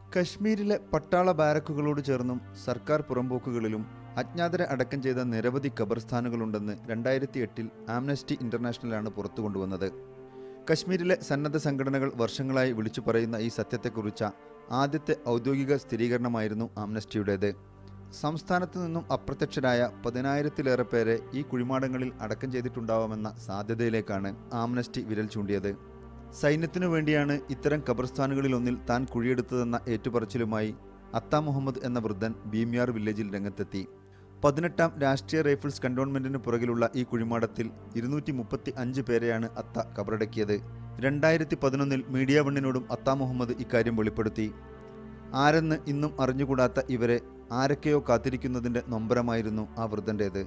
കശ്മീരിലെ പട്ടാള ബാരക്കുകളോട് ചേർന്നും സർക്കാർ പുറമ്പോക്കുകളിലും അജ്ഞാതരെ അടക്കം ചെയ്ത നിരവധി ഖബർസ്ഥാനുകളുണ്ടെന്ന് 2008 ആംനസ്റ്റി ഇന്റർനാഷണലാണ് പുറത്തു കൊണ്ടുവന്നത്. കശ്മീരിലെ സന്നദ്ധ സംഘടനകൾ വർഷങ്ങളായി വിളിച്ചു പറയുന്ന ഈ സത്യത്തെക്കുറിച്ച ആദ്യത്തെ ഔദ്യോഗിക സ്ഥിരീകരണമായിരുന്നു ആംനസ്റ്റിയുടേത്. സംസ്ഥാനത്തു നിന്നും അപ്രത്യക്ഷരായ 10,000-ലേറെ പേരെ ഈ കുഴിമാടങ്ങളിൽ അടക്കം ചെയ്തിട്ടുണ്ടാവാമെന്ന സാധ്യതയിലേക്കാണ് ആംനസ്റ്റി വിരൽ ചൂണ്ടിയത്. സൈന്യത്തിനു വേണ്ടിയാണ് ഇത്തരം ഖബർസ്ഥാനുകളിലൊന്നിൽ താൻ കുഴിയെടുത്തതെന്ന ഏറ്റുപറച്ചിലുമായി അത്ത മുഹമ്മദ് എന്ന വൃദ്ധൻ ഭീമിയാർ വില്ലേജിൽ രംഗത്തെത്തി. 18ാം രാഷ്ട്രീയ റൈഫിൾസ് കന്റോൺമെന്റിന് പുറകിലുള്ള ഈ കുഴിമാടത്തിൽ 235 പേരെയാണ് അത്ത കബറടക്കിയത്. 2011 മീഡിയ വണ്ണിനോടും അത്ത മുഹമ്മദ് ഇക്കാര്യം വെളിപ്പെടുത്തി. ആരെന്ന് ഇന്നും അറിഞ്ഞുകൂടാത്ത ഇവരെ ആരൊക്കെയോ കാത്തിരിക്കുന്നതിന്റെ നൊമ്പരമായിരുന്നു ആ വൃദ്ധന്റേത്.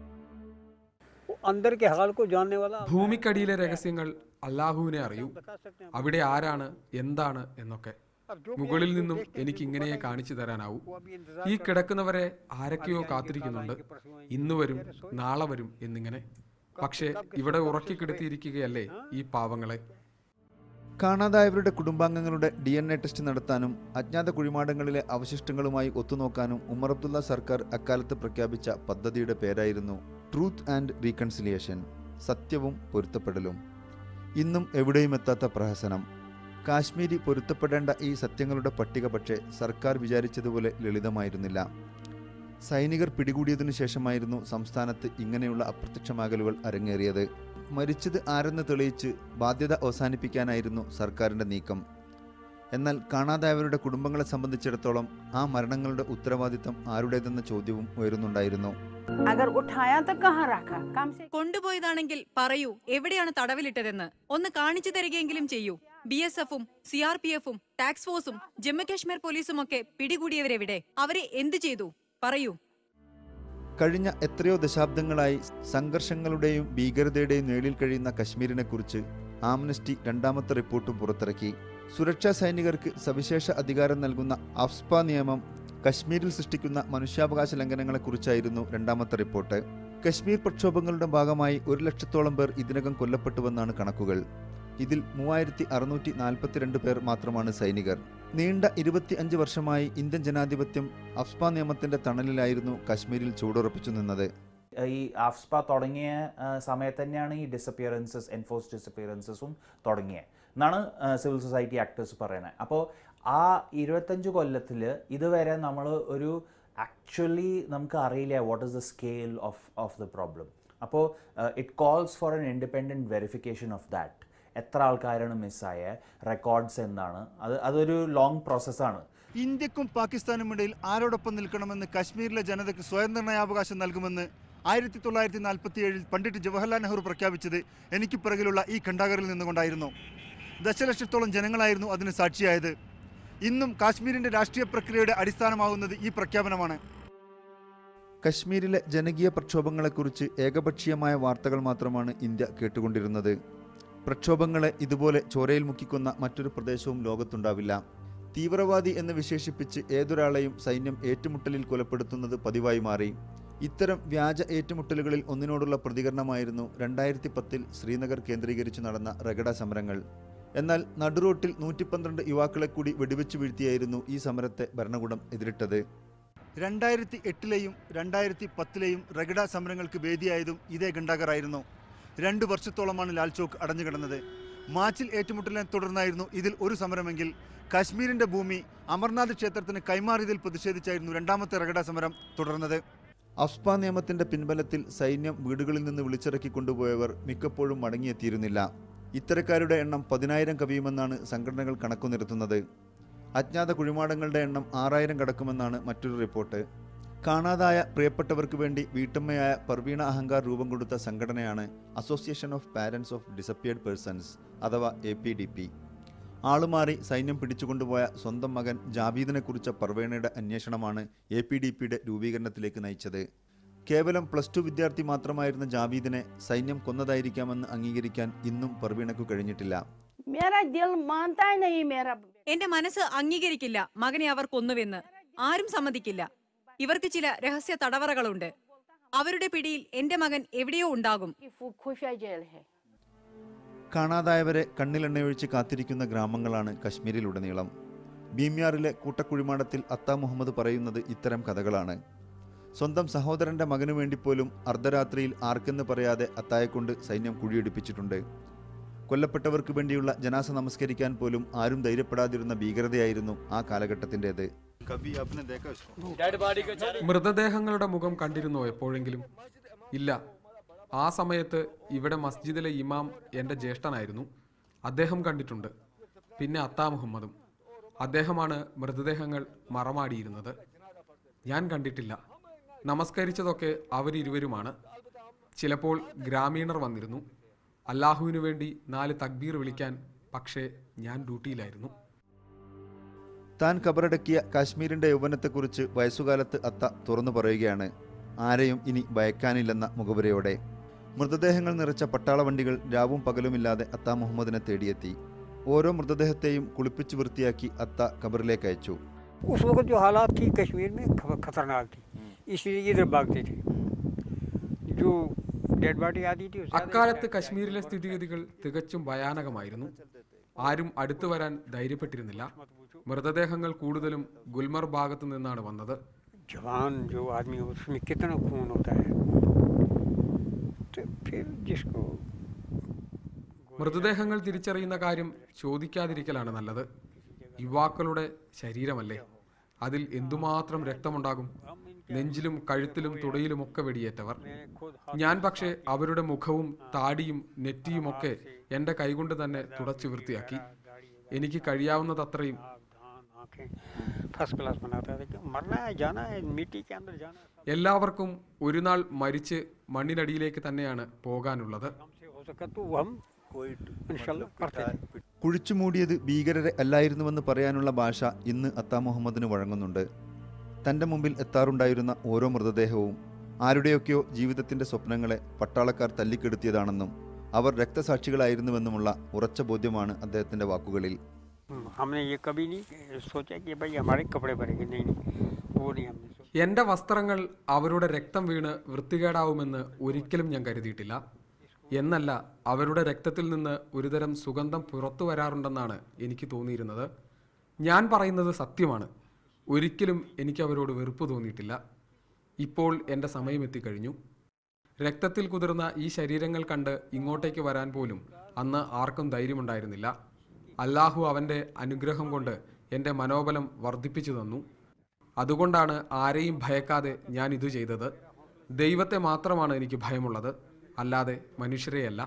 ഭൂമിക്കടിയിലെ രഹസ്യങ്ങൾ അല്ലാഹുവിനെ അറിയൂ. അവിടെ ആരാണ്, എന്താണ് എന്നൊക്കെ മുകളിൽ നിന്നും എനിക്ക് ഇങ്ങനെയേ കാണിച്ചു തരാനാവൂ. ഈ കിടക്കുന്നവരെ ആരൊക്കെയോ കാത്തിരിക്കുന്നുണ്ട്. ഇന്ന് വരും, നാളെ വരും എന്നിങ്ങനെ. പക്ഷേ ഇവിടെ ഉറക്കി കിടത്തിയിരിക്കുകയല്ലേ ഈ പാവങ്ങളെ. കാണാതായവരുടെ കുടുംബാംഗങ്ങളുടെ DNA ടെസ്റ്റ് നടത്താനും അജ്ഞാത കുഴിമാടങ്ങളിലെ അവശിഷ്ടങ്ങളുമായി ഒത്തുനോക്കാനും ഉമർ അബ്ദുള്ള സർക്കാർ അക്കാലത്ത് പ്രഖ്യാപിച്ച പദ്ധതിയുടെ പേരായിരുന്നു ട്രൂത്ത് ആൻഡ് റീകൺസിലിയേഷൻ, സത്യവും പൊരുത്തപ്പെടലും. ഇന്നും എവിടെയും എത്താത്ത പ്രഹസനം. കാശ്മീരി പൊരുത്തപ്പെടേണ്ട ഈ സത്യങ്ങളുടെ പട്ടിക പക്ഷേ സർക്കാർ വിചാരിച്ചതുപോലെ ലളിതമായിരുന്നില്ല. സൈനികർ പിടികൂടിയതിനു ശേഷമായിരുന്നു സംസ്ഥാനത്ത് ഇങ്ങനെയുള്ള അപ്രത്യക്ഷമാകലുകൾ അരങ്ങേറിയത്. മരിച്ചത് ആരെന്ന് തെളിയിച്ച് ബാധ്യത അവസാനിപ്പിക്കാനായിരുന്നു സർക്കാരിൻ്റെ നീക്കം. എന്നാൽ കാണാതായവരുടെ കുടുംബങ്ങളെ സംബന്ധിച്ചിടത്തോളം ആ മരണങ്ങളുടെ ഉത്തരവാദിത്തം ആരുടേതെന്ന ചോദ്യവും ഉയരുന്നുണ്ടായിരുന്നു. കൊണ്ടുപോയതാണെങ്കിൽ പറയൂ, എവിടെയാണ് തടവിലിട്ടതെന്ന് ഒന്ന് കാണിച്ചു തരികയെങ്കിലും ചെയ്യൂ. BSF-ഉം CRPF-ഉം ടാക്സ് ഫോഴ്സും ജമ്മു കാശ്മീർ പോലീസും ഒക്കെ പിടികൂടിയവരെവിടെ? അവരെ എന്തു ചെയ്തു? പറയൂ. കഴിഞ്ഞ എത്രയോ ദശാബ്ദങ്ങളായി സംഘർഷങ്ങളുടെയും ഭീകരതയുടെയും നിഴലിൽ കഴിയുന്ന കശ്മീരിനെ കുറിച്ച് ആംനസ്റ്റി രണ്ടാമത്തെ റിപ്പോർട്ടും പുറത്തിറക്കി. സുരക്ഷാ സൈനികർക്ക് സവിശേഷ അധികാരം നൽകുന്ന അഫ്സ്പ നിയമം കശ്മീരിൽ സൃഷ്ടിക്കുന്ന മനുഷ്യാവകാശ ലംഘനങ്ങളെക്കുറിച്ചായിരുന്നു രണ്ടാമത്തെ റിപ്പോർട്ട്. കശ്മീർ പ്രക്ഷോഭങ്ങളുടെ ഭാഗമായി 100,000-ഓളം പേർ ഇതിനകം കൊല്ലപ്പെട്ടുവെന്നാണ് കണക്കുകൾ. ഇതിൽ 3,642 പേർ മാത്രമാണ് സൈനികർ. നീണ്ട 25 വർഷമായി ഇന്ത്യൻ ജനാധിപത്യം അഫ്സ്പ നിയമത്തിന്റെ തണലിലായിരുന്നു കശ്മീരിൽ ചൂടുറപ്പിച്ചു നിന്നത്. ഈ അഫ്സ്പ തുടങ്ങിയ സമയത്ത് തന്നെയാണ് ഈ ഡിസപ്പിയറൻസസ്, എൻഫോഴ്സ്ഡ് ഡിസപ്പിയറൻസസും തുടങ്ങിയത് എന്നാണ് സിവിൽ സൊസൈറ്റി ആക്ടേഴ്സ് പറയുന്നത്. അപ്പോൾ ആ 25 കൊല്ലത്തിൽ ഇതുവരെ നമ്മൾ ഒരു ആക്ച്വലി നമുക്ക് അറിയില്ല what is the scale of the problem. അപ്പോൾ it calls for an independent verification of that. എത്ര ആൾക്കാരാണ് മിസ്സായ, റെക്കോർഡ്സ് എന്താണ്, അതൊരു ലോങ് പ്രോസസ്സാണ്. ഇന്ത്യക്കും പാകിസ്ഥാനും ഇടയിൽ ആരോടൊപ്പം നിൽക്കണമെന്ന് കശ്മീരിലെ ജനതയ്ക്ക് സ്വയം നിർണയാവകാശം നൽകുമെന്ന് 1947 പണ്ഡിറ്റ് ജവഹർലാൽ നെഹ്റു പ്രഖ്യാപിച്ചത് എനിക്ക് പിറകിലുള്ള ഈ ഖണ്ഡാകറിൽ നിന്നുകൊണ്ടായിരുന്നു. ദശലക്ഷത്തോളം ജനങ്ങളായിരുന്നു അതിന് സാക്ഷിയായത്. ഇന്നും കാശ്മീരിന്റെ രാഷ്ട്രീയ പ്രക്രിയയുടെ അടിസ്ഥാനമാകുന്നത് ഈ പ്രഖ്യാപനമാണ്. കശ്മീരിലെ ജനകീയ പ്രക്ഷോഭങ്ങളെക്കുറിച്ച് ഏകപക്ഷീയമായ വാർത്തകൾ മാത്രമാണ് ഇന്ത്യ കേട്ടുകൊണ്ടിരുന്നത്. പ്രക്ഷോഭങ്ങളെ ഇതുപോലെ ചോരയിൽ മുക്കിക്കൊന്ന മറ്റൊരു പ്രദേശവും ലോകത്തുണ്ടാവില്ല. തീവ്രവാദി എന്ന് വിശേഷിപ്പിച്ച് ഏതൊരാളെയും സൈന്യം ഏറ്റുമുട്ടലിൽ കൊലപ്പെടുത്തുന്നത് പതിവായി മാറി. ഇത്തരം വ്യാജ ഏറ്റുമുട്ടലുകളിൽ ഒന്നിനോടുള്ള പ്രതികരണമായിരുന്നു 2010 ശ്രീനഗർ കേന്ദ്രീകരിച്ചു നടന്ന റഗഡ സമരങ്ങൾ. എന്നാൽ നടുറോട്ടിൽ 112 യുവാക്കളെ കൂടി വെടിവെച്ചു വീഴ്ത്തിയായിരുന്നു ഈ സമരത്തെ ഭരണകൂടം എതിരിട്ടത്. 2008-ലെയും 2010-ലെയും റഗഡ സമരങ്ങൾക്ക് വേദിയായതും ഇതേ ഖണ്ഡാകറായിരുന്നു. 2 വർഷത്തോളമാണ് ലാൽ ചോക്ക് അടഞ്ഞുകിടന്നത്. മാച്ചിൽ ഏറ്റുമുട്ടലിനെ തുടർന്നായിരുന്നു ഇതിൽ ഒരു സമരമെങ്കിൽ കാശ്മീരിന്റെ ഭൂമി അമർനാഥ് ക്ഷേത്രത്തിന് കൈമാറിയതിൽ പ്രതിഷേധിച്ചായിരുന്നു രണ്ടാമത്തെ റഗഡ സമരം തുടർന്നത്. അഫ്സ്പ നിയമത്തിന്റെ പിൻബലത്തിൽ സൈന്യം വീടുകളിൽ നിന്ന് വിളിച്ചിറക്കി കൊണ്ടുപോയവർ മിക്കപ്പോഴും മടങ്ങിയെത്തിയിരുന്നില്ല. ഇത്തരക്കാരുടെ എണ്ണം 10,000 കവിയുമെന്നാണ് സംഘടനകൾ കണക്കുനിരത്തുന്നത്. അജ്ഞാത കുഴിമാടങ്ങളുടെ എണ്ണം 6,000 കടക്കുമെന്നാണ് മറ്റൊരു റിപ്പോർട്ട്. കാണാതായ പ്രിയപ്പെട്ടവർക്ക് വേണ്ടി വീട്ടമ്മയായ പർവീണ അഹങ്കാർ രൂപം കൊടുത്ത സംഘടനയാണ് association of parents of disappeared persons അഥവാ APDP. ആളുമാറി സൈന്യം പിടിച്ചുകൊണ്ടുപോയ സ്വന്തം മകൻ ജാവീദിനെക്കുറിച്ച പർവീണയുടെ അന്വേഷണമാണ് APDPയുടെ രൂപീകരണത്തിലേക്ക് നയിച്ചത്. കേവലം +2 വിദ്യാർത്ഥി മാത്രമായിരുന്ന ജാവീദിനെ സൈന്യം കൊന്നതായിരിക്കാമെന്ന് അംഗീകരിക്കാൻ ഇന്നും പർവീണയ്ക്കു കഴിഞ്ഞിട്ടില്ല. എന്റെ മനസ്സ് അംഗീകരിക്കില്ല മകനെ അവർ കൊന്നുവെന്ന്. ആരും സമ്മതിക്കില്ല. ഇവർക്ക് ചില രഹസ്യ തടവറകളുണ്ട്. അവരുടെ പിടിയിൽ എന്റെ മകൻ എവിടെയോ ഉണ്ടാകും. കാണാതായവരെ കണ്ണിലെണ്ണയൊഴിച്ച് കാത്തിരിക്കുന്ന ഗ്രാമങ്ങളാണ് കശ്മീരിലുടനീളം. ഭീമ്യാറിലെ കൂട്ടക്കുഴിമാടത്തിൽ അത്ത മുഹമ്മദ് പറയുന്നത് ഇത്തരം കഥകളാണ്. സ്വന്തം സഹോദരന്റെ മകനു വേണ്ടി പോലും അർദ്ധരാത്രിയിൽ ആർക്കെന്ന് പറയാതെ അത്തായെക്കൊണ്ട് സൈന്യം കുഴിയെടുപ്പിച്ചിട്ടുണ്ട്. കൊല്ലപ്പെട്ടവർക്ക് വേണ്ടിയുള്ള ജനാസ നമസ്കരിക്കാൻ പോലും ആരും ധൈര്യപ്പെടാതിരുന്ന ഭീകരതയായിരുന്നു ആ കാലഘട്ടത്തിൻ്റെത്. മൃതദേഹങ്ങളുടെ മുഖം കണ്ടിരുന്നോ എപ്പോഴെങ്കിലും? ഇല്ല. ആ സമയത്ത് ഇവിടെ മസ്ജിദിലെ ഇമാം എൻ്റെ ജ്യേഷ്ഠനായിരുന്നു. അദ്ദേഹം കണ്ടിട്ടുണ്ട്. പിന്നെ അത്താ മുഹമ്മദും. അദ്ദേഹമാണ് മൃതദേഹങ്ങൾ മറമാടിയിരുന്നത്. ഞാൻ കണ്ടിട്ടില്ല. നമസ്കരിച്ചതൊക്കെ അവരിരുവരുമാണ്. ചിലപ്പോൾ ഗ്രാമീണർ വന്നിരുന്നു അല്ലാഹുവിനു വേണ്ടി 4 തക്ബീർ വിളിക്കാൻ. പക്ഷേ ഞാൻ ഡ്യൂട്ടിയിലായിരുന്നു. താൻ കബറടക്കിയ കാശ്മീരിന്റെ യൗവനത്തെക്കുറിച്ച് വയസ്സുകാലത്ത് അത്ത തുറന്നു പറയുകയാണ്, ആരെയും ഇനി ഭയക്കാനില്ലെന്ന മുഖവുരയോടെ. മൃതദേഹങ്ങൾ നിറച്ച പട്ടാള വണ്ടികൾ രാവും പകലുമില്ലാതെ അത്ത മുഹമ്മദിനെ തേടിയെത്തി. ഓരോ മൃതദേഹത്തെയും കുളിപ്പിച്ചു വൃത്തിയാക്കി അത്ത കബറിലേക്ക് അയച്ചു. उस वक्त जो हालात थी कश्मीर में खतरनाक थी, इसलिए इधर भागते थे. जो डेड बॉडी आती थी അക്കാലത്ത് കശ്മീരിലെ സ്ഥിതിഗതികൾ തികച്ചും ഭയാനകമായിരുന്നു. ആരും അടുത്തു വരാൻ ധൈര്യപ്പെട്ടിരുന്നില്ല. മൃതദേഹങ്ങൾ കൂടുതലും ഗുൽമർ ഭാഗത്തു നിന്നാണ് വന്നത്. जवान जो आदमी उसमें कितना खून होता है, तो फिर जिसको മൃതദേഹങ്ങൾ തിരിച്ചറിയുന്ന കാര്യം ചോദിക്കാതിരിക്കലാണ് നല്ലത്. യുവാക്കളുടെ ശരീരമല്ലേ, അതിൽ എന്തുമാത്രം രക്തമുണ്ടാകും. നെഞ്ചിലും കഴുത്തിലും തുടയിലുമൊക്കെ വെടിയേറ്റവർ. ഞാൻ പക്ഷേ അവരുടെ മുഖവും താടിയും നെറ്റിയുമൊക്കെ എൻ്റെ കൈകൊണ്ട് തന്നെ തുടച്ചു വൃത്തിയാക്കി. എനിക്ക് കഴിയാവുന്നതത്രയും. എല്ലാവർക്കും ഒരു നാൾ മരിച്ച് മണ്ണിനടിയിലേക്ക് തന്നെയാണ് പോകാനുള്ളത്. കുഴിച്ചുമൂടിയത് ഭീകരരെ അല്ലായിരുന്നുവെന്ന് പറയാനുള്ള ഭാഷ ഇന്ന് അത്ത മുഹമ്മദിന് വഴങ്ങുന്നുണ്ട്. തൻ്റെ മുമ്പിൽ എത്താറുണ്ടായിരുന്ന ഓരോ മൃതദേഹവും ആരുടെയൊക്കെയോ ജീവിതത്തിൻ്റെ സ്വപ്നങ്ങളെ പട്ടാളക്കാർ തല്ലിക്കെടുത്തിയതാണെന്നും അവർ രക്തസാക്ഷികളായിരുന്നുവെന്നുമുള്ള ഉറച്ച ബോധ്യമാണ് അദ്ദേഹത്തിൻ്റെ വാക്കുകളിൽ. എൻ്റെ വസ്ത്രങ്ങൾ അവരുടെ രക്തം വീണ് വൃത്തികേടാവുമെന്ന് ഒരിക്കലും ഞാൻ കരുതിയിട്ടില്ല. എന്നല്ല, അവരുടെ രക്തത്തിൽ നിന്ന് ഒരുതരം സുഗന്ധം പുറത്തു വരാറുണ്ടെന്നാണ് എനിക്ക് തോന്നിയിരുന്നത്. ഞാൻ പറയുന്നത് സത്യമാണ്. ഒരിക്കലും എനിക്ക് അവരോട് വെറുപ്പ് തോന്നിയിട്ടില്ല. ഇപ്പോൾ എൻ്റെ സമയം എത്തിക്കഴിഞ്ഞു. രക്തത്തിൽ കുതിർന്ന ഈ ശരീരങ്ങൾ കണ്ട് ഇങ്ങോട്ടേക്ക് വരാൻ പോലും അന്ന് ആർക്കും ധൈര്യമുണ്ടായിരുന്നില്ല. അല്ലാഹു അവൻ്റെ അനുഗ്രഹം കൊണ്ട് എൻ്റെ മനോബലം വർദ്ധിപ്പിച്ചു തന്നു. അതുകൊണ്ടാണ് ആരെയും ഭയക്കാതെ ഞാൻ ഇത് ചെയ്തത്. ദൈവത്തെ മാത്രമാണ് എനിക്ക് ഭയമുള്ളത്, അല്ലാതെ മനുഷ്യരെയല്ല.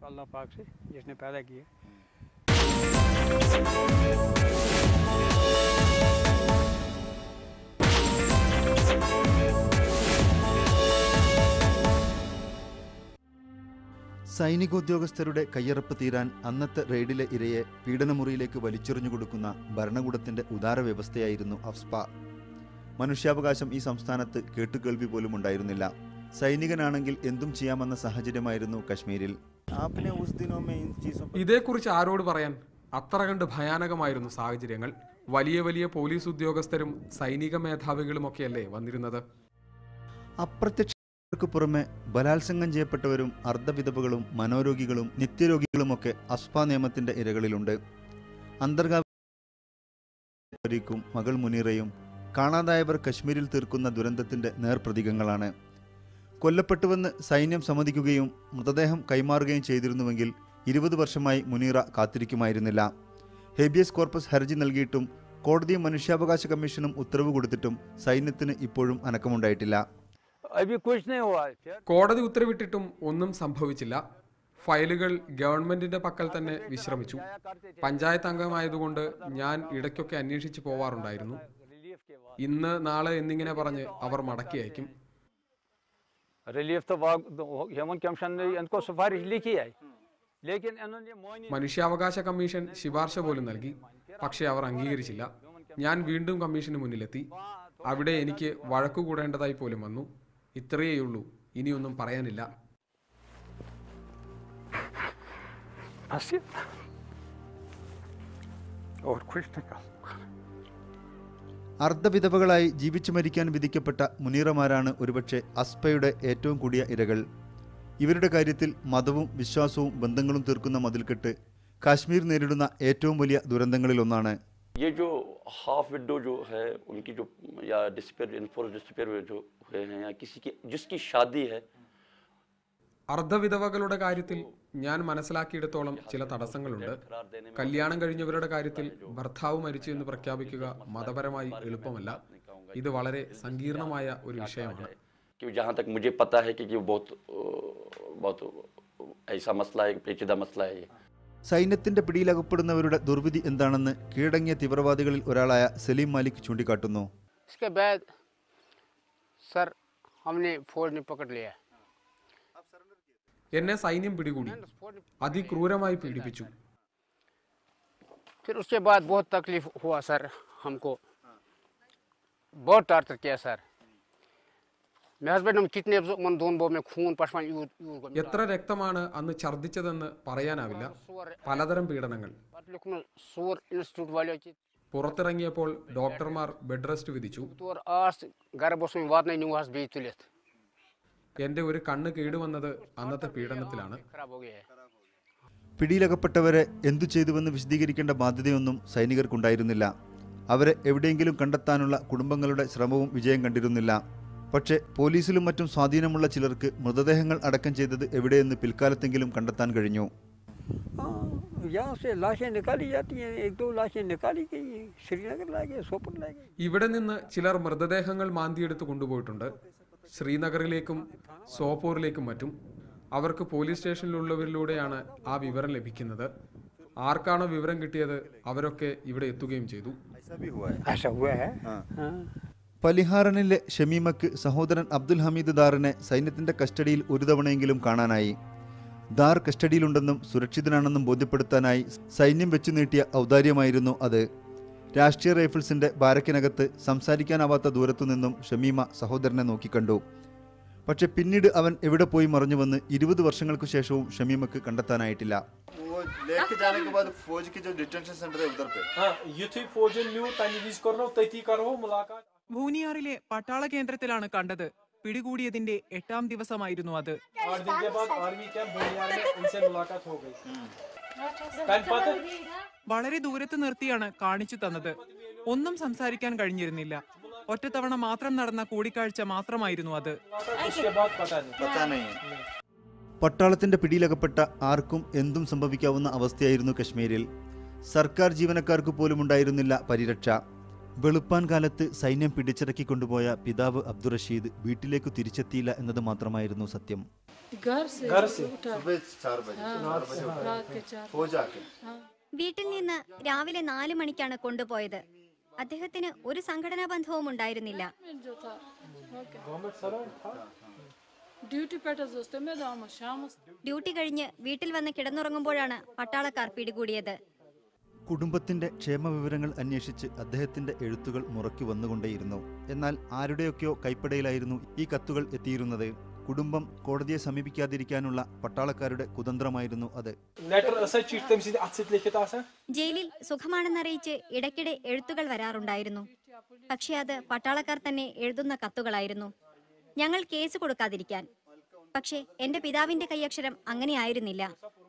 സൈനികോദ്യോഗസ്ഥരുടെ കയ്യറപ്പ് തീരാൻ അന്നത്തെ റെയ്ഡിലെ ഇരയെ പീഡനമുറിയിലേക്ക് വലിച്ചെറിഞ്ഞു കൊടുക്കുന്ന ഭരണകൂടത്തിന്റെ ഉദാര വ്യവസ്ഥയായിരുന്നു അഫ്സ്പ. മനുഷ്യാവകാശം ഈ സംസ്ഥാനത്ത് കേട്ടുകേൾവി പോലും ഉണ്ടായിരുന്നില്ല. സൈനികനാണെങ്കിൽ എന്തും ചെയ്യാമെന്ന സാഹചര്യമായിരുന്നു കശ്മീരിൽ. ഇതേക്കുറിച്ച് ആരോട് പറയാൻ? അത്ര കണ്ട് ഭയാനകമായിരുന്നു സാഹചര്യങ്ങൾ. വലിയ വലിയ പോലീസ് ഉദ്യോഗസ്ഥരും സൈനിക മേധാവികളുമൊക്കെയല്ലേ വന്നിരുന്നത്. അപ്രത്യക്ഷർക്ക് പുറമെ ബലാത്സംഗം ചെയ്യപ്പെട്ടവരും അർദ്ധവിധവകളും മനോരോഗികളും നിത്യരോഗികളുമൊക്കെ അഫ്സ്പ നിയമത്തിന്റെ ഇരകളിലുണ്ട്. അന്തർഗാമിക്കും മകൾ മുനീറയും കാണാതായവർ കശ്മീരിൽ തീർക്കുന്ന ദുരന്തത്തിന്റെ നേർപ്രതീകങ്ങളാണ്. കൊല്ലപ്പെട്ടുവെന്ന് സൈന്യം സമ്മതിക്കുകയും മൃതദേഹം കൈമാറുകയും ചെയ്തിരുന്നുവെങ്കിൽ 20 വർഷമായി മുനീറ കാത്തിരിക്കുമായിരുന്നില്ല. ഹേബിയസ് കോർപ്പസ് ഹർജി നൽകിയിട്ടും കോടതിയും മനുഷ്യാവകാശ കമ്മീഷനും ഉത്തരവ് കൊടുത്തിട്ടും സൈന്യത്തിന് ഇപ്പോഴും അനക്കമുണ്ടായിട്ടില്ല. കോടതി ഉത്തരവിട്ടിട്ടും ഒന്നും സംഭവിച്ചില്ല. ഫയലുകൾ ഗവൺമെന്റിന്റെ പക്കൽ തന്നെ വിശ്രമിച്ചു. പഞ്ചായത്ത് അംഗമായതുകൊണ്ട് ഞാൻ ഇടയ്ക്കൊക്കെ അന്വേഷിച്ചു പോവാറുണ്ടായിരുന്നു. ഇന്ന് നാളെ എന്നിങ്ങനെ പറഞ്ഞ് അവർ മടക്കി അയക്കും. മനുഷ്യാവകാശ കമ്മീഷൻ ശുപാർശ പോലും നൽകി. പക്ഷേ അവർ അംഗീകരിച്ചില്ല. ഞാൻ വീണ്ടും കമ്മീഷന് മുന്നിലെത്തി. അവിടെ എനിക്ക് വഴക്കുകൂടേണ്ടതായി പോലും വന്നു. ഇത്രയേയുള്ളൂ, ഇനിയൊന്നും പറയാനില്ല. അർദ്ധവിധവകളായി ജീവിച്ചു മരിക്കാൻ വിധിക്കപ്പെട്ട മുനീറമാരാണ് ഒരുപക്ഷെ അസ്പയുടെ ഏറ്റവും കൂടിയ ഇരകൾ. ഇവരുടെ കാര്യത്തിൽ മതവും വിശ്വാസവും ബന്ധങ്ങളും തീർക്കുന്ന മതിൽക്കെട്ട് കാശ്മീർ നേരിടുന്ന ഏറ്റവും വലിയ ദുരന്തങ്ങളിലൊന്നാണ്. हाफ विडो जो है उनकी जो या डिसपेयर इनफोर्स डिसपेयर जो हुए हैं या किसी की जिसकी शादी है അർദ്ധവിധവകളുടെ കാര്യത്തിൽ ഞാൻ മനസ്സിലാക്കിയിടത്തോളം ചില തടസ്സങ്ങളുണ്ട്. കല്യാണം കഴിഞ്ഞവരുടെ കാര്യത്തിൽ ഭർത്താവ് മരിച്ചു എന്ന് പ്രഖ്യാപിക്കുക മതപരമായി എളുപ്പമല്ല. ഇത് വളരെ സങ്കീർണമായ ഒരു വിഷയമാണ്. कि जहाँ तक मुझे पता है कि बहुत बहुत ऐसा मसला है, पेचीदा मसला है ये. സൈന്യത്തിന്റെ പിടിയിലകപ്പെടുന്നവരുടെ ദുർവിധി എന്താണെന്ന് കീഴടങ്ങിയ തീവ്രവാദികളിൽ ഒരാളായ സലീം മാലിക് ചൂണ്ടിക്കാട്ടുന്നു. इसके बाद सर हमने फौज ने पकड़ लिया. എന്നെ സൈന്യം പിടികൂടി, അതിക്രൂരമായി പീഡിപ്പിച്ചു. फिर उसके बाद बहुत तकलीफ हुआ सर, हमको बहुत टार्चर किया सर. मेरे हस्बैंड हम कितने मन दोनों बो में खून पशवान എത്ര രക്തമാണ് അന്ന് ഛർദ്ദിച്ചതെന്ന് പറയാനാവില്ല. പലതരം പീഡനങ്ങൾ. सूर इंस्टीट्यूट वाले പുറത്തിറങ്ങിയപ്പോൾ ഡോക്ടർമാർ ബെഡ് റെസ്റ്റ് വിധിച്ചു. घर बस में बात नहीं हुआ बीच तुलित എന്റെ ഒരു കണ്ണ് കേടുവന്നത് അന്നത്തെ പീഡനത്തിലാണ്. खराब हो गया है. പിടിയിലകപ്പെട്ടവരെ എന്തു ചെയ്തുവെന്ന് വിശദീകരിക്കേണ്ട ബാധ്യതയൊന്നും സൈനികർക്കുണ്ടായിരുന്നില്ല. അവരെ എവിടെയെങ്കിലും കണ്ടെത്താനുള്ള കുടുംബങ്ങളുടെ ശ്രമവും വിജയം കണ്ടിരുന്നില്ല. പക്ഷേ പോലീസിലും മറ്റും സ്വാധീനമുള്ള ചിലർക്ക് മൃതദേഹങ്ങൾ അടക്കം ചെയ്തത് എവിടെയെന്ന് പിൽക്കാലത്തെങ്കിലും കണ്ടെത്താൻ കഴിഞ്ഞു. यहाँ से लाशें निकाली जाती हैं, 1-2 लाशें निकाली गई हैं, श्रीनगर ला गए, सोपोर ला गए. ഇവിടെ നിന്ന് ചിലർ മൃതദേഹങ്ങൾ മാന്തിയെടുത്ത് കൊണ്ടുപോയിട്ടുണ്ട്. ശ്രീനഗറിലേക്കും സോപ്പോറിലേക്കും മറ്റും. അവർക്ക് പോലീസ് സ്റ്റേഷനിലുള്ളവരിലൂടെയാണ് ആ വിവരം ലഭിക്കുന്നത്. ആർക്കാണോ വിവരം കിട്ടിയത് അവരൊക്കെ ഇവിടെ എത്തുകയും ചെയ്തു. ऐसा हुआ है. हाँ. പലിഹാറനിലെ ഷമീമക്ക് സഹോദരൻ അബ്ദുൽ ഹമീദ് ദാറിനെ സൈന്യത്തിന്റെ കസ്റ്റഡിയിൽ ഒരു തവണയെങ്കിലും കാണാനായി. ദാർ കസ്റ്റഡിയിലുണ്ടെന്നും സുരക്ഷിതനാണെന്നും ബോധ്യപ്പെടുത്താനായി സൈന്യം വെച്ചു നീട്ടിയ ഔദാര്യമായിരുന്നു അത്. രാഷ്ട്രീയ റൈഫിൾസിന്റെ ബാരക്കിനകത്ത് സംസാരിക്കാനാവാത്ത ദൂരത്തു നിന്നും ഷമീമ സഹോദരനെ നോക്കിക്കണ്ടു. പക്ഷെ പിന്നീട് അവൻ എവിടെ പോയി മറഞ്ഞുവെന്ന് 20 വർഷങ്ങൾക്കു ശേഷവും ഷമീമക്ക് കണ്ടെത്താനായിട്ടില്ല. ഭൂനിയാറിലെ പട്ടാള കേന്ദ്രത്തിലാണ് കണ്ടത്. പിടികൂടിയതിന്റെ 8ാം ദിവസമായിരുന്നു അത്. വളരെ ദൂരത്ത് നിർത്തിയാണ് കാണിച്ചു തന്നത്. ഒന്നും സംസാരിക്കാൻ കഴിഞ്ഞിരുന്നില്ല. ഒറ്റത്തവണ മാത്രം നടന്ന കൂടിക്കാഴ്ച മാത്രമായിരുന്നു അത്. പട്ടാളത്തിന്റെ പിടിയിലകപ്പെട്ട ആർക്കും എന്തും സംഭവിക്കാവുന്ന അവസ്ഥയായിരുന്നു കശ്മീരിൽ. സർക്കാർ ജീവനക്കാർക്ക് പോലും ഉണ്ടായിരുന്നില്ല പരിരക്ഷ. വെളുപ്പാൻ കാലത്ത് സൈന്യം പിടിച്ചിറക്കിക്കൊണ്ടുപോയ പിതാവ് അബ്ദുൾ റഷീദ് വീട്ടിലേക്കു തിരിച്ചെത്തിയില്ല എന്നത് മാത്രമായിരുന്നു സത്യം. വീട്ടിൽ നിന്ന് രാവിലെ 4 മണിക്കാണ് കൊണ്ടുപോയത്. അദ്ദേഹത്തിന് ഒരു സംഘടനാ ബന്ധവും ഉണ്ടായിരുന്നില്ല. ഡ്യൂട്ടി കഴിഞ്ഞ് വീട്ടിൽ വന്ന് കിടന്നുറങ്ങുമ്പോഴാണ് പട്ടാളക്കാർ പിടികൂടിയത്. കുടുംബത്തിന്റെ ക്ഷേമവിവരങ്ങൾ അന്വേഷിച്ച് അദ്ദേഹത്തിന്റെ എഴുത്തുകൾ മുറയ്ക്ക് വന്നുകൊണ്ടേയിരുന്നു. എന്നാൽ ആരുടെയൊക്കെയോ കൈപ്പടയിലായിരുന്നു ഈ കത്തുകൾ എത്തിയിരുന്നത്. കുടുംബം കോടതിയെ സമീപിക്കാതിരിക്കാനുള്ള പട്ടാളക്കാരുടെ കുതന്ത്രമായിരുന്നു അത്. ജയിലിൽ സുഖമാണെന്നറിയിച്ച് ഇടയ്ക്കിടെ എഴുത്തുകൾ വരാറുണ്ടായിരുന്നു. പക്ഷെ അത് പട്ടാളക്കാർ തന്നെ എഴുതുന്ന കത്തുകളായിരുന്നു, ഞങ്ങൾ കേസ് കൊടുക്കാതിരിക്കാൻ. പക്ഷേ എന്റെ പിതാവിന്റെ കൈയക്ഷരം അങ്ങനെയായിരുന്നില്ല.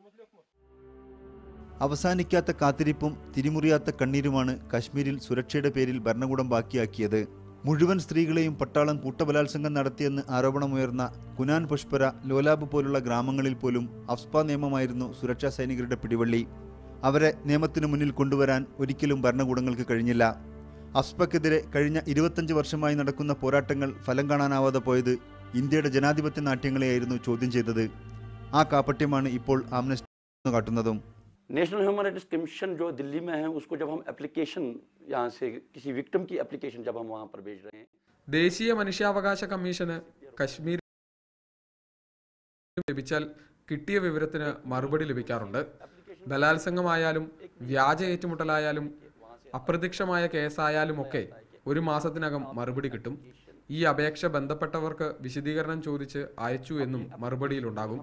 അവസാനിക്കാത്ത കാത്തിരിപ്പും തിരിമുറിയാത്ത കണ്ണീരുമാണ് കശ്മീരിൽ സുരക്ഷയുടെ പേരിൽ ഭരണകൂടം ബാക്കിയാക്കിയത്. മുഴുവൻ സ്ത്രീകളെയും പട്ടാളം കൂട്ടബലാത്സംഗം നടത്തിയെന്ന് ആരോപണമുയർന്ന കുനാൻ പുഷ്പര, ലോലാബ് പോലുള്ള ഗ്രാമങ്ങളിൽ പോലും അഫ്സ്പ നിയമമായിരുന്നു സുരക്ഷാ സൈനികരുടെ പിടിവള്ളി. അവരെ നിയമത്തിനു മുന്നിൽ കൊണ്ടുവരാൻ ഒരിക്കലും ഭരണകൂടങ്ങൾക്ക് കഴിഞ്ഞില്ല. അഫ്സ്പക്കെതിരെ കഴിഞ്ഞ 25 വർഷമായി നടക്കുന്ന പോരാട്ടങ്ങൾ ഫലം കാണാനാവാതെ പോയത് ഇന്ത്യയുടെ ജനാധിപത്യ നാട്യങ്ങളെയായിരുന്നു ചോദ്യം ചെയ്തത്. ആ കാപട്യമാണ് ഇപ്പോൾ ആംനസ്റ്റി കാട്ടുന്നതും. नेशनल ह्यूमन राइट्स कमीशन जो दिल्ली में है, उसको जब हम एप्लीकेशन यहाँ से किसी विक्टिम की एप्लीकेशन जब हम वहाँ पर भेज रहे हैं, ദേശീയ മനുഷ്യാവകാശ കമ്മീഷന് കശ്മീർ ലഭിച്ചാൽ കിട്ടിയ വിവരത്തിന് മറുപടി ലഭിക്കാറുണ്ട്. ബലാത്സംഗമായാലും വ്യാജ ഏറ്റുമുട്ടലായാലും അപ്രത്യക്ഷമായ കേസായാലുമൊക്കെ 1 മാസത്തിനകം മറുപടി കിട്ടും. ഈ അപേക്ഷ ബന്ധപ്പെട്ടവർക്ക് വിശദീകരണം ചോദിച്ച് അയച്ചു എന്നും മറുപടിയിലുണ്ടാകും.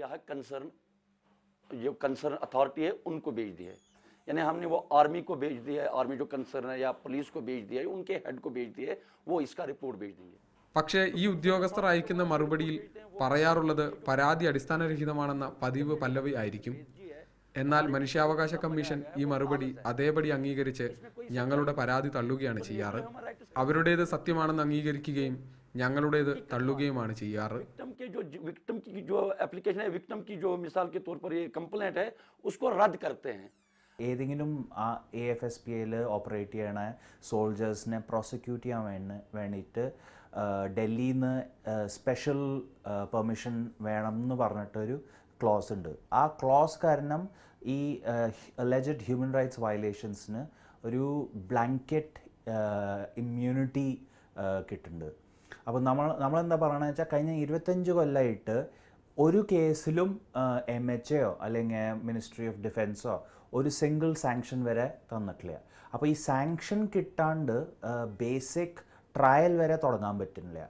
जो कंसर्न अथॉरिटी है उनको भेज दिया है, यानी हमने वो आर्मी को भेज दिया है, आर्मी जो कंसर्न है या पुलिस को भेज दिया है, उनके हेड को भेज दिया है, वो इसका रिपोर्ट भेज देंगे. പക്ഷേ ഈ ഉദ്യോഗസ്ഥർ അയക്കുന്ന മറുപടിയിൽ പറയാറുള്ളത് പരാതി അടിസ്ഥാനരഹിതമാണെന്ന പതിവ് പല്ലവി ആയിരിക്കും. എന്നാൽ മനുഷ്യാവകാശ കമ്മീഷൻ ഈ മറുപടി അതേപടി അംഗീകരിച്ച് ഞങ്ങളുടെ പരാതി തള്ളുകയാണ് ചെയ്യാറ്. അവരുടേത് സത്യമാണെന്ന് അംഗീകരിക്കുകയും ഞങ്ങളുടേത് തള്ളുകയുമാണ് ചെയ്യാറ്. विक्टिम की जो एप्लीकेशन है, विक्टिम की जो मिसाल के तौर पर ये कंप्लेंट है, उसको रद्द करते हैं. ഏതെങ്കിലും ആ AFSPAയിൽ ഓപ്പറേറ്റ് ചെയ്യണ സോൾജേഴ്സിനെ പ്രോസിക്യൂട്ട് ചെയ്യാൻ വേണ്ടിയിട്ട് ഡൽഹിയിൽ നിന്ന് സ്പെഷ്യൽ പെർമിഷൻ വേണം എന്ന് പറഞ്ഞിട്ടൊരു ക്ലോസ് ഉണ്ട്. ആ ക്ലോസ് കാരണം ഈ അലജഡ് ഹ്യൂമൻ റൈറ്റ്സ് വയലേഷൻസിന് ഒരു ബ്ലാങ്കറ്റ് ഇമ്മ്യൂണിറ്റി കിട്ടുന്നുണ്ട്. അപ്പോൾ നമ്മളെന്താ പറയണമെന്ന് വെച്ചാൽ കഴിഞ്ഞ 25 കൊല്ലമായിട്ട് ഒരു കേസിലും MHAയോ അല്ലെങ്കിൽ മിനിസ്ട്രി ഓഫ് ഡിഫെൻസോ ഒരു സിംഗിൾ സാങ്ഷൻ വരെ തന്നിട്ടില്ല. അപ്പോൾ ഈ സാങ്ഷൻ കിട്ടാണ്ട് ബേസിക് ട്രയൽ വരെ തുടങ്ങാൻ പറ്റുന്നില്ല.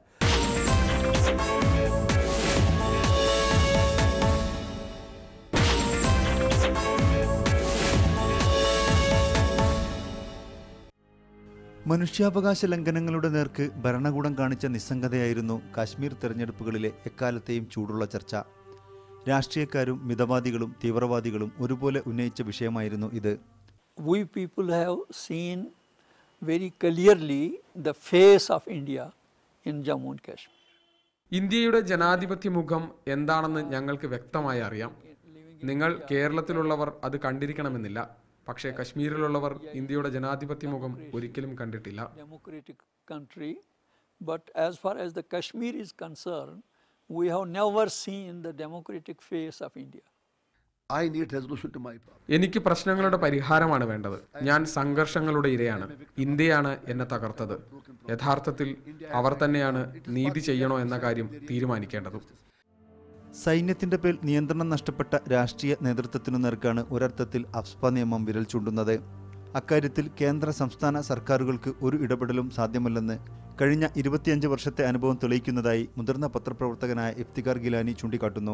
മനുഷ്യാവകാശ ലംഘനങ്ങളുടെ നേർക്ക് ഭരണകൂടം കാണിച്ച നിസ്സംഗതയായിരുന്നു കാശ്മീർ തെരഞ്ഞെടുപ്പുകളിലെ എക്കാലത്തെയും ചൂടുള്ള ചർച്ച. രാഷ്ട്രീയക്കാരും മിതവാദികളും തീവ്രവാദികളും ഒരുപോലെ ഉന്നയിച്ച വിഷയമായിരുന്നു ഇത്. We people have seen very clearly the face of India in Jammu and Kashmir. ഇന്ത്യയുടെ ജനാധിപത്യ മുഖം എന്താണെന്ന് ഞങ്ങൾക്ക് വ്യക്തമായി അറിയാം. നിങ്ങൾ കേരളത്തിലുള്ളവർ അത് കണ്ടിരിക്കണമെന്നില്ല. പക്ഷേ കശ്മീരിലുള്ളവർ ഇന്ത്യയുടെ ജനാധിപത്യ മുഖം ഒരിക്കലും കണ്ടിട്ടില്ല. Democratic country, but as far as the Kashmir is concerned, we have never seen the democratic face of India. I need resolution to my problem. എനിക്ക് പ്രശ്നങ്ങളുടെ പരിഹാരമാണ് വേണ്ടത്. ഞാൻ സംഘർഷങ്ങളുടെ ഇരയാണ്. ഇന്ത്യയാണ് എന്നെ തകർത്തത്. യഥാർത്ഥത്തിൽ അവർ തന്നെയാണ് നീതി ചെയ്യണോ എന്ന കാര്യം തീരുമാനിക്കേണ്ടതും. സൈന്യത്തിന്റെ പേരിൽ നിയന്ത്രണം നഷ്ടപ്പെട്ട രാഷ്ട്രീയ നേതൃത്വത്തിനു നേർക്കാണ് ഒരർത്ഥത്തിൽ അഫ്സ്പ നിയമം വിരൽ ചൂണ്ടുന്നത്. അക്കാര്യത്തിൽ കേന്ദ്ര സംസ്ഥാന സർക്കാരുകൾക്ക് ഒരു ഇടപെടലും സാധ്യമല്ലെന്ന് കഴിഞ്ഞ 25 വർഷത്തെ അനുഭവം തെളിയിക്കുന്നതായി മുതിർന്ന പത്രപ്രവർത്തകനായ ഇഫ്തിഖാർ ഗിലാനി ചൂണ്ടിക്കാട്ടുന്നു.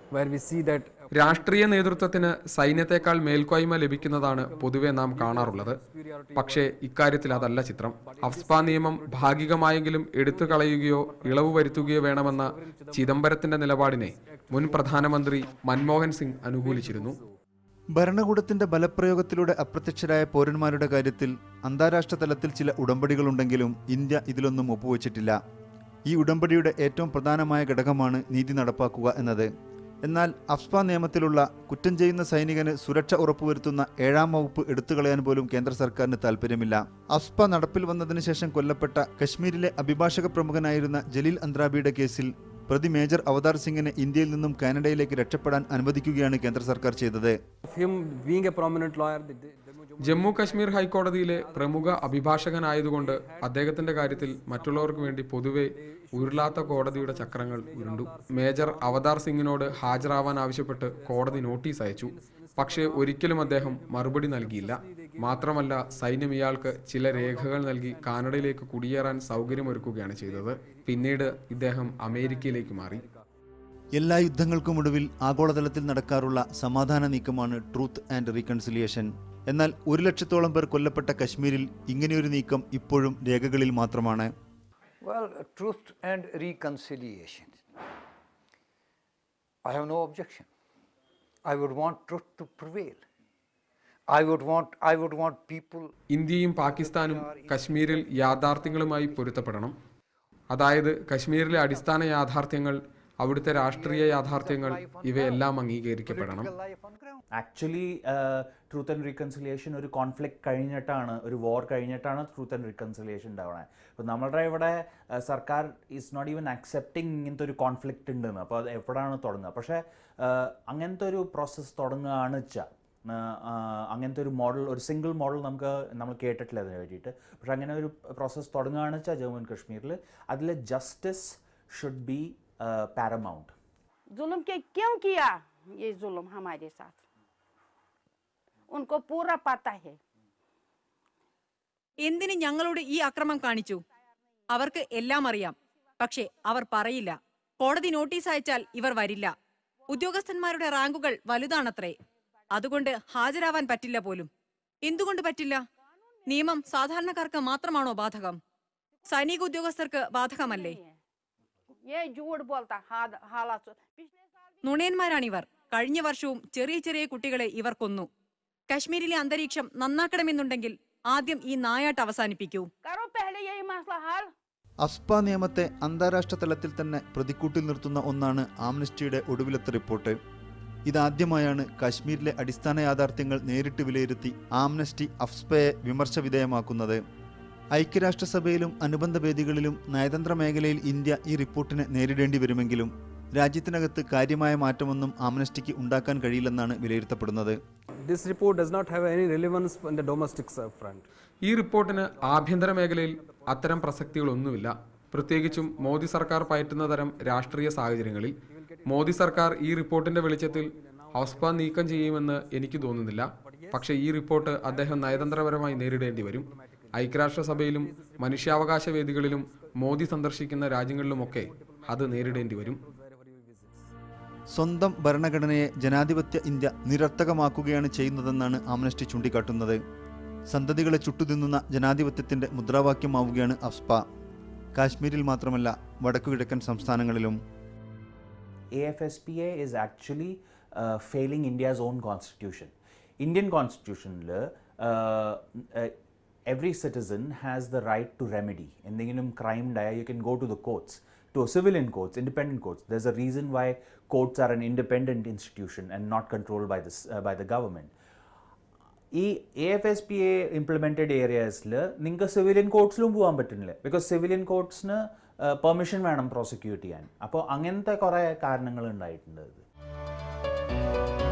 രാഷ്ട്രീയ നേതൃത്വത്തിന് സൈന്യത്തെക്കാൾ മേൽക്കോയ്മ ലഭിക്കുന്നതാണ് പൊതുവെ നാം കാണാറുള്ളത്. പക്ഷേ ഇക്കാര്യത്തിൽ അതല്ല ചിത്രം. അഫ്സ്പ നിയമം ഭാഗികമായെങ്കിലും എടുത്തു കളയുകയോ ഇളവ് വരുത്തുകയോ വേണമെന്ന ചിദംബരത്തിന്റെ നിലപാടിനെ മുൻ പ്രധാനമന്ത്രി മൻമോഹൻ സിംഗ് അനുകൂലിച്ചിരുന്നു. ഭരണകൂടത്തിന്റെ ബലപ്രയോഗത്തിലൂടെ അപ്രത്യക്ഷരായ പൗരന്മാരുടെ കാര്യത്തിൽ അന്താരാഷ്ട്ര തലത്തിൽ ചില ഉടമ്പടികളുണ്ടെങ്കിലും ഇന്ത്യ ഇതിലൊന്നും ഒപ്പുവെച്ചിട്ടില്ല. ഈ ഉടമ്പടിയുടെ ഏറ്റവും പ്രധാനമായ ഘടകമാണ് നീതി നടപ്പാക്കുക എന്നത്. എന്നാൽ അഫ്സ്പ നിയമത്തിലുള്ള കുറ്റം ചെയ്യുന്ന സൈനികന് സുരക്ഷ ഉറപ്പുവരുത്തുന്ന 7ാം വകുപ്പ് എടുത്തുകളയാൻ പോലും കേന്ദ്ര സർക്കാരിന് താല്പര്യമില്ല. അഫ്സ്പ നടപ്പിൽ വന്നതിന് ശേഷം കൊല്ലപ്പെട്ട കശ്മീരിലെ അഭിഭാഷക പ്രമുഖനായിരുന്ന ജലീൽ അന്ത്രാബിയുടെ കേസിൽ പ്രതി മേജർ അവതാർ സിംഗിനെ ഇന്ത്യയിൽ നിന്നും കാനഡയിലേക്ക് രക്ഷപ്പെടാൻ അനുവദിക്കുകയാണ് കേന്ദ്ര സർക്കാർ ചെയ്തത്. ജമ്മു കശ്മീർ ഹൈക്കോടതിയിലെ പ്രമുഖ അഭിഭാഷകനായതുകൊണ്ട് അദ്ദേഹത്തിന്റെ കാര്യത്തിൽ മറ്റുള്ളവർക്ക് വേണ്ടി പൊതുവെ ഉരുളാത്ത കോടതിയുടെ ചക്രങ്ങൾ ഉരുണ്ടു. മേജർ അവതാർ സിംഗിനോട് ഹാജരാവാൻ ആവശ്യപ്പെട്ട് കോടതി നോട്ടീസ് അയച്ചു. പക്ഷേ ഒരിക്കലും അദ്ദേഹം മറുപടി നൽകിയില്ല. മാത്രമല്ല സൈന്യം ഇയാൾക്ക് ചില രേഖകൾ നൽകി കാനഡയിലേക്ക് കുടിയേറാൻ സൗകര്യമൊരുക്കുകയാണ് ചെയ്തത്. പിന്നീട് ഇദ്ദേഹം അമേരിക്കയിലേക്ക് മാറി. എല്ലാ യുദ്ധങ്ങൾക്കുമൊടുവിൽ ആഗോളതലത്തിൽ നടക്കാറുള്ള സമാധാന നീക്കമാണ് ട്രൂത്ത് ആൻഡ് റീകൺസിലിയേഷൻ. എന്നാൽ 1 ലക്ഷത്തോളം പേർ കൊല്ലപ്പെട്ട കശ്മീരിൽ ഇങ്ങനെയൊരു നീക്കം ഇപ്പോഴും രേഖകളിൽ മാത്രമാണ്. Well, truth and reconciliation. I have no objection. I would want truth to prevail. I would want people. ഇന്ത്യയും പാകിസ്ഥാനും കശ്മീരിൽ യാഥാർത്ഥ്യങ്ങളുമായി പൊരുത്തപ്പെടണം. അതായത് കശ്മീരിലെ അടിസ്ഥാന യാഥാർത്ഥ്യങ്ങൾ, അവിടുത്തെ രാഷ്ട്രീയ യാഥാർത്ഥ്യങ്ങൾ, ഇവയെല്ലാം അംഗീകരിക്കപ്പെടണം. ആക്ച്വലി ട്രൂത്ത് ആൻഡ് റീകൺസിലിയേഷൻ ഒരു കോൺഫ്ലിക്റ്റ് കഴിഞ്ഞിട്ടാണ്, ഒരു വാർ കഴിഞ്ഞിട്ടാണ് ട്രൂത്ത് ആൻഡ് റീകൺസിലിയേഷൻ ഉണ്ടാവണേ. അപ്പോൾ നമ്മളുടെ ഇവിടെ സർക്കാർ ഈസ് നോട്ട് ഈവൻ അക്സെപ്റ്റിംഗ് ഇങ്ങനത്തെ ഒരു കോൺഫ്ലിക്റ്റ് ഉണ്ടെന്ന്. അപ്പോൾ അത് എവിടെയാണ് തുടങ്ങുക? പക്ഷേ അങ്ങനത്തെ ഒരു പ്രോസസ്സ് തുടങ്ങുകയാണ് വെച്ചാൽ അങ്ങനത്തെ ഒരു മോഡൽ, ഒരു സിംഗിൾ മോഡൽ നമ്മൾ കേട്ടിട്ടില്ല അതിനെ പറ്റിയിട്ട്. പക്ഷേ അങ്ങനെ ഒരു പ്രോസസ്സ് തുടങ്ങുകയാണ് വെച്ചാൽ ജമ്മു ആൻഡ് കശ്മീരിൽ അതിൽ ജസ്റ്റിസ് ഷുഡ് ബി paramount. जुल्म के क्यों किया ये जुल्म हमारे साथ, उनको पूरा पता है. എന്തിന് ഞങ്ങളോട് ഈ അക്രമം കാണിച്ചു? അവർക്ക് എല്ലാം അറിയാം. പക്ഷേ അവർ പറയില്ല. കോടതി നോട്ടീസ് അയച്ചാൽ ഇവർ വരില്ല. ഉദ്യോഗസ്ഥന്മാരുടെ റാങ്കുകൾ വലുതാണത്രേ. അതുകൊണ്ട് ഹാജരാവാൻ പറ്റില്ല പോലും. എന്തുകൊണ്ട് പറ്റില്ല? നിയമം സാധാരണക്കാർക്ക് മാത്രമാണോ ബാധകം? സൈനിക ഉദ്യോഗസ്ഥർക്ക് ബാധകമല്ലേ? ये झूठ बोलता हालात. पिछले साल നുണയന്മാരാണിവർ. കഴിഞ്ഞ വർഷവും ചെറിയ ചെറിയ കുട്ടികളെ ഇവർ കൊന്നു. കശ്മീരിലെ അന്തരീക്ഷം നന്നാക്കണമെന്നുണ്ടെങ്കിൽ ആദ്യം ഈ നായാട്ട് അവസാനിപ്പിക്കൂ. അഫ്സ്പ നിയമത്തെ അന്താരാഷ്ട്ര തലത്തിൽ തന്നെ പ്രതിക്കൂട്ടിൽ നിർത്തുന്ന ഒന്നാണ് ആംനസ്റ്റിയുടെ ഒടുവിലത്തെ റിപ്പോർട്ട്. ഇതാദ്യമായാണ് കാശ്മീരിലെ അടിസ്ഥാന യാഥാർത്ഥ്യങ്ങൾ നേരിട്ട് വിലയിരുത്തി ആംനസ്റ്റി അഫ്സ്പയെ വിമർശവിധേയമാക്കുന്നത്. ഐക്യരാഷ്ട്രസഭയിലും അനുബന്ധ വേദികളിലും നയതന്ത്ര മേഖലയിൽ ഇന്ത്യ ഈ റിപ്പോർട്ടിനെ നേരിടേണ്ടി വരുമെങ്കിലും രാജ്യത്തിനകത്ത് കാര്യമായ മാറ്റമൊന്നും ആംനസ്റ്റിക്ക് ഉണ്ടാക്കാൻ കഴിയില്ലെന്നാണ് വിലയിരുത്തപ്പെടുന്നത്. ഈ റിപ്പോർട്ടിന് ആഭ്യന്തര മേഖലയിൽ അത്തരം പ്രസക്തികളൊന്നുമില്ല. പ്രത്യേകിച്ചും മോദി സർക്കാർ പയറ്റുന്ന തരം രാഷ്ട്രീയ സാഹചര്യങ്ങളിൽ മോദി സർക്കാർ ഈ റിപ്പോർട്ടിന്റെ വെളിച്ചത്തിൽ അഫ്സ്പ നീക്കം ചെയ്യുമെന്ന് എനിക്ക് തോന്നുന്നില്ല. പക്ഷേ ഈ റിപ്പോർട്ട് അദ്ദേഹം നയതന്ത്രപരമായി നേരിടേണ്ടി വരും. ഐക്യരാഷ്ട്രസഭയിലും മനുഷ്യാവകാശ വേദികളിലും മോദി സന്ദർശിക്കുന്ന രാജ്യങ്ങളിലുമൊക്കെ അത് നേരിടേണ്ടി വരും. സ്വന്തം ഭരണഘടനയെ ജനാധിപത്യ ഇന്ത്യ നിരർത്ഥകമാക്കുകയാണ് ചെയ്യുന്നതെന്നാണ് ആംനസ്റ്റി ചൂണ്ടിക്കാട്ടുന്നത്. സന്തതികളെ ചുട്ടുതിന്നുന്ന ജനാധിപത്യത്തിന്റെ മുദ്രാവാക്യമാവുകയാണ് അഫ്സ്പ. കാശ്മീരിൽ മാത്രമല്ല, വടക്കുകിഴക്കൻ സംസ്ഥാനങ്ങളിലും. AFSPA is actually failing India's own constitution. Indian constitution every citizen has the right to remedy. എന്തെങ്കിലും crime ഉണ്ടായാൽ you can go to the courts, to civilian courts, independent courts. There's a reason why courts are an independent institution and not controlled by the government. ഈ AFSPA implemented ഏരിയാസിൽ നിങ്ങൾക്ക് civilian കോർട്സിലും പോകാൻ പറ്റുന്നില്ല. Because civilian കോർട്സിന് permission വേണം prosecute ചെയ്യാൻ. അപ്പോൾ അങ്ങനത്തെ കുറേ കാരണങ്ങൾ ഉണ്ടായിട്ടുണ്ട്.